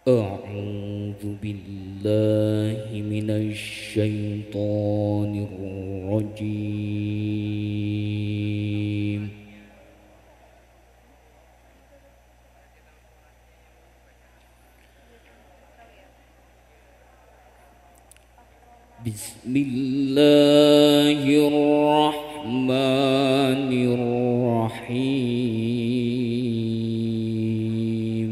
أعوذ بالله من الشيطان الرجيم. بسم الله الرحمن الرحيم.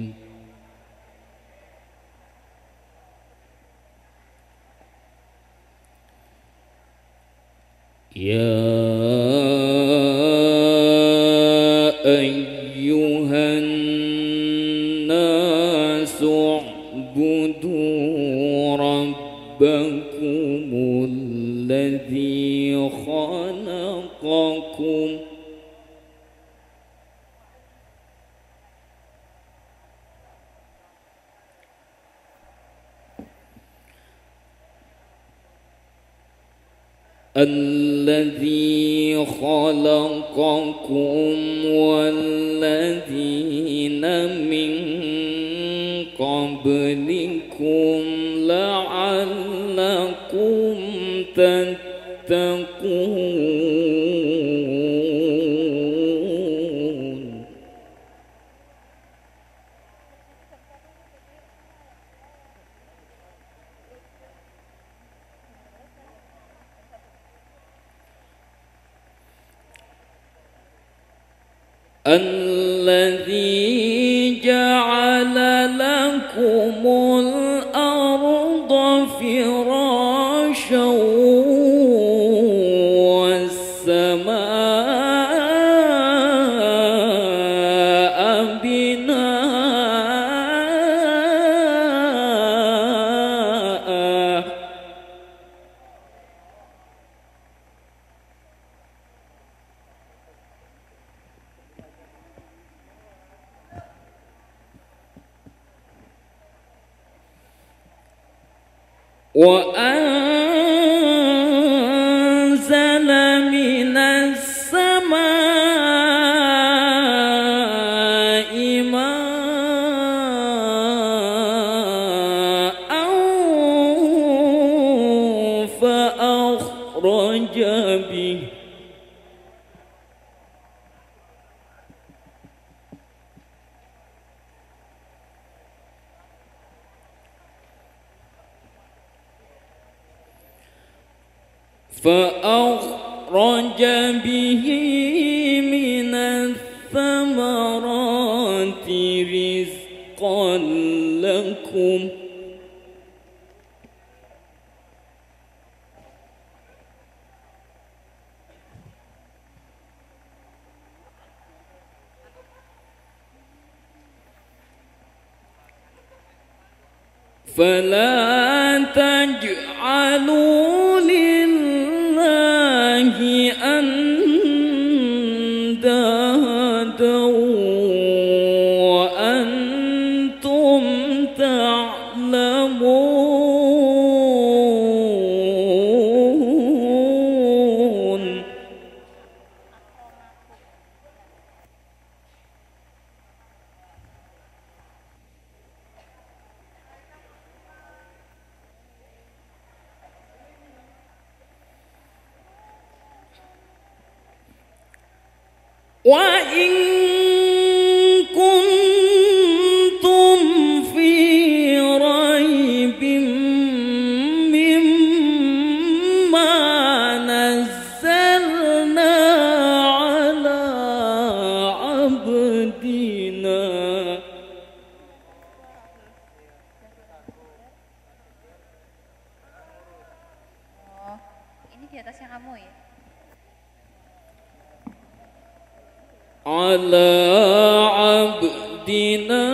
يا أيها الناس اعبدوا ربكم الذي خلقكم والذين من قبلكم لعلكم تتقون. الذي جعل لكم الأرض فراشا والسماء بناء وأنزل من السماء ماء فأخرج به من الثمرات رزقا لكم فلا تجعلوا لله أندادا وأنتم تعلمون. وإن كنتم في ريب مما نزلنا على عبدنا ini di atasnya kamu ya? على عبدنا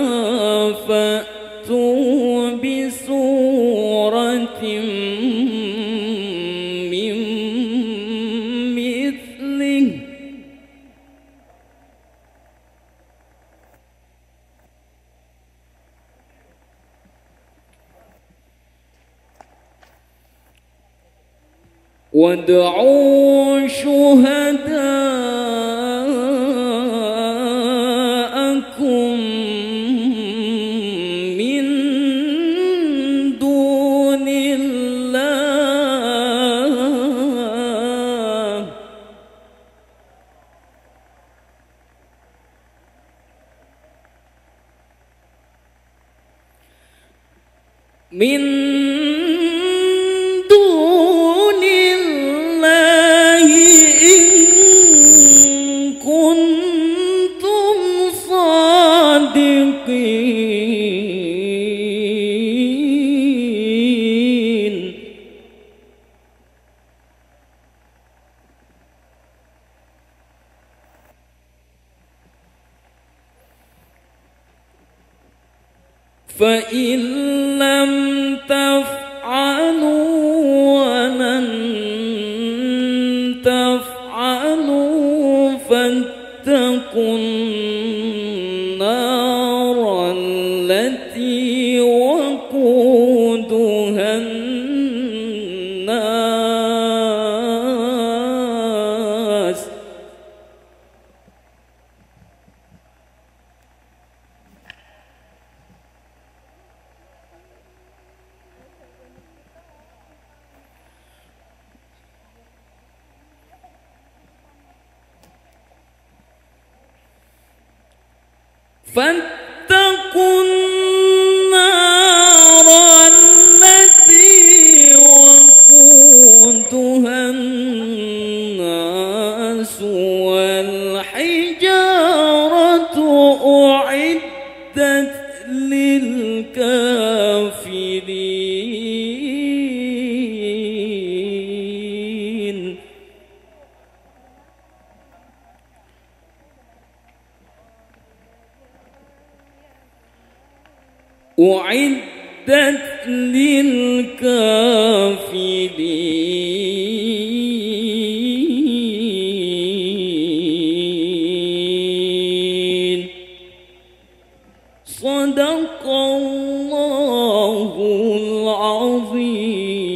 فأتوا بسورة من مثله وادعوا شهداءكم من من دون الله إن كنتم صادقين. فإن لم تفعلوا ولن تفعلوا فاتقوا النار التي وقودها الناس فاتقوا النار التي وقودها الناس والحجارة أعدت للكافرين. أعدت للكافرين. صدق الله العظيم.